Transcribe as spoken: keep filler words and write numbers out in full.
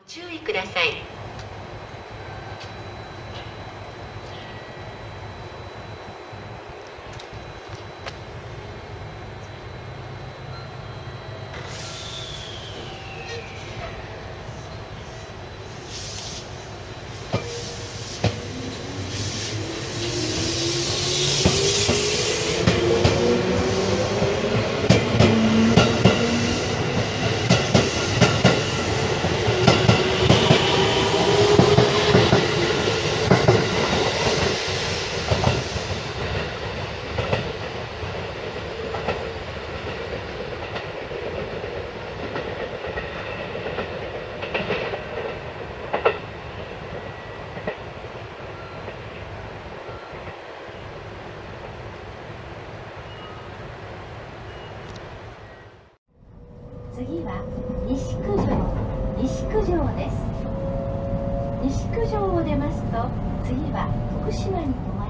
注意ください。 次は西九条西九条です。西九条を出ますと次は徳島に停まります。